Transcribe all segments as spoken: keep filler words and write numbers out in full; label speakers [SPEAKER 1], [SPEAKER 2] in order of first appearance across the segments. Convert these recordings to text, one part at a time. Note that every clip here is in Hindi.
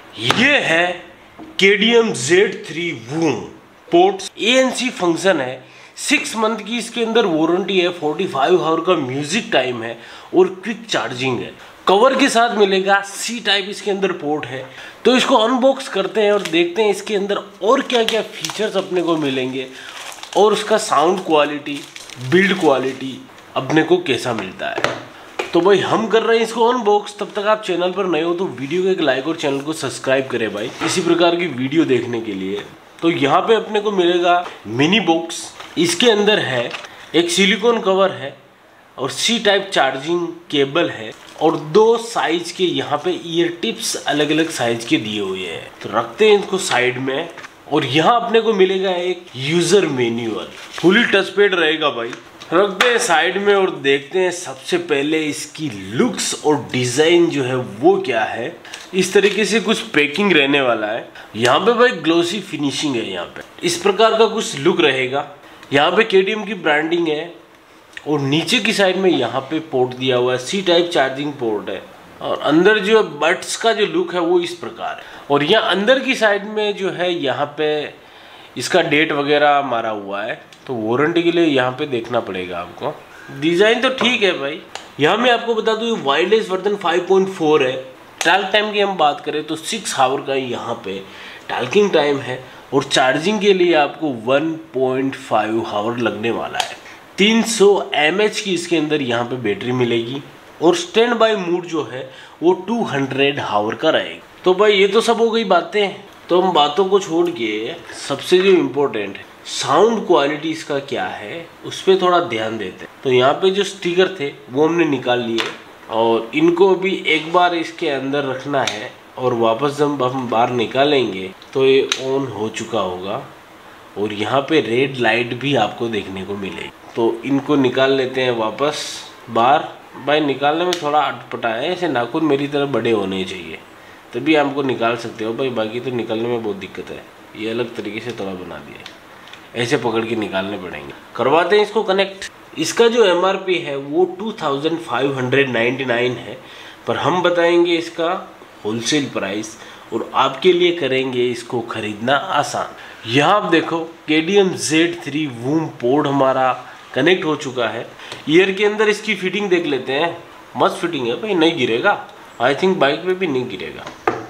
[SPEAKER 1] ये है K D M Z three boom ports A N C function है। सिक्स मंथ की इसके अंदर वारंटी है, फोर्टी फाइव आवर का म्यूजिक टाइम है और क्विक चार्जिंग है। कवर के साथ मिलेगा, सी टाइप इसके अंदर पोर्ट है। तो इसको अनबॉक्स करते हैं और देखते हैं इसके अंदर और क्या क्या फीचर्स अपने को मिलेंगे और उसका साउंड क्वालिटी, बिल्ड क्वालिटी अपने को कैसा मिलता है। तो भाई हम कर रहे हैं इसको अनबॉक्स। तब तक आप चैनल पर नए हो तो वीडियो को एक लाइक और चैनल को सब्सक्राइब करें भाई, इसी प्रकार की वीडियो देखने के लिए। तो यहाँ पे अपने को मिलेगा मिनी बॉक्स। इसके अंदर है एक सिलिकॉन कवर है और सी टाइप चार्जिंग केबल है और दो साइज के यहाँ पे ईयर टिप्स अलग अलग साइज के दिए हुए हैं। तो रखते हैं इनको साइड में और यहाँ अपने को मिलेगा एक user manual, fully touch pad रहेगा भाई। रखते हैं साइड में और देखते हैं सबसे पहले इसकी लुक्स और डिजाइन जो है वो क्या है। इस तरीके से कुछ पैकिंग रहने वाला है। यहाँ पे भाई ग्लोसी फिनिशिंग है, यहाँ पे इस प्रकार का कुछ लुक रहेगा। यहाँ पे के डी एम की ब्रांडिंग है और नीचे की साइड में यहाँ पे पोर्ट दिया हुआ है, सी टाइप चार्जिंग पोर्ट है। और अंदर जो बड्स का जो लुक है वो इस प्रकार है। और यहाँ अंदर की साइड में जो है यहाँ पे इसका डेट वगैरह मारा हुआ है, तो वारंटी के लिए यहाँ पे देखना पड़ेगा आपको। डिज़ाइन तो ठीक है भाई। यहाँ मैं आपको बता दूँ wireless version five point four है। टॉक टाइम की हम बात करें तो सिक्स आवर का यहाँ पे टॉकिंग टाइम है और चार्जिंग के लिए आपको वन पॉइंट फाइव आवर लगने वाला है। तीन सौ एम एच की इसके अंदर यहाँ पे बैटरी मिलेगी और स्टैंड बाय मोड जो है वो टू हंड्रेड आवर का रहेगा। तो भाई ये तो सब हो गई बातें। तो हम बातों को छोड़ के सबसे जो इम्पोर्टेंट है साउंड क्वालिटी इसका क्या है उस पर थोड़ा ध्यान देते हैं। तो यहाँ पे जो स्टिकर थे वो हमने निकाल लिए और इनको भी एक बार इसके अंदर रखना है और वापस जब हम बाहर निकालेंगे तो ये ऑन हो चुका होगा और यहाँ पे रेड लाइट भी आपको देखने को मिलेगी। तो इनको निकाल लेते हैं वापस बाहर। भाई निकालने में थोड़ा अटपटा है, ऐसे नाखून मेरी तरह बड़े होने चाहिए तभी आपको निकाल सकते हो भाई, बाकी तो निकालने में बहुत दिक्कत है। ये अलग तरीके से थोड़ा बना दिया, ऐसे पकड़ के निकालने पड़ेंगे। करवाते हैं इसको कनेक्ट। इसका जो एम आर पी है वो two thousand five hundred ninety nine है, पर हम बताएंगे इसका होलसेल प्राइस और आपके लिए करेंगे इसको खरीदना आसान। यहाँ आप देखो K D M Z three boom port हमारा कनेक्ट हो चुका है। ईयर के अंदर इसकी फिटिंग देख लेते हैं। मस्त फिटिंग है भाई, नहीं गिरेगा। आई थिंक बाइक पे भी नहीं गिरेगा।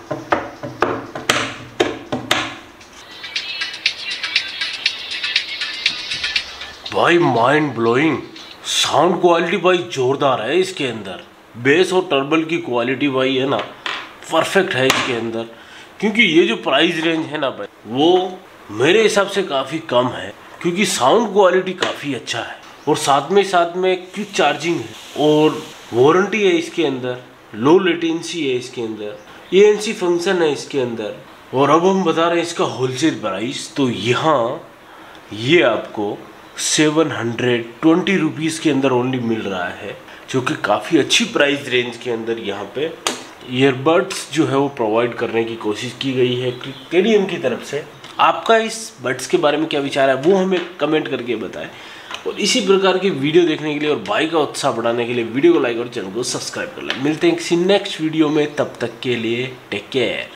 [SPEAKER 1] भाई माइंड ब्लोइंग साउंड क्वालिटी भाई जोरदार है इसके अंदर। बेस और टर्बल की क्वालिटी भाई है ना परफेक्ट है इसके अंदर, क्योंकि ये जो प्राइस रेंज है ना भाई वो मेरे हिसाब से काफ़ी कम है, क्योंकि साउंड क्वालिटी काफ़ी अच्छा है और साथ में साथ में क्विक चार्जिंग है और वारंटी है इसके अंदर, लो लेटेंसी है इसके अंदर, ए एन सी फंक्शन है इसके अंदर। और अब हम बता रहे हैं इसका होलसेल प्राइस। तो यहाँ ये आपको सेवन हंड्रेड ट्वेंटी रुपीज़ के अंदर ओनली मिल रहा है, जो कि काफ़ी अच्छी प्राइस रेंज के अंदर यहाँ पे ईयरबड्स जो है वो प्रोवाइड करने की कोशिश की गई है के डी एम की तरफ से। आपका इस बड्स के बारे में क्या विचार है वो हमें कमेंट करके बताएं और इसी प्रकार की वीडियो देखने के लिए और भाई का उत्साह बढ़ाने के लिए वीडियो को लाइक और चैनल को सब्सक्राइब कर लें। मिलते हैं किसी नेक्स्ट वीडियो में, तब तक के लिए टेक केयर।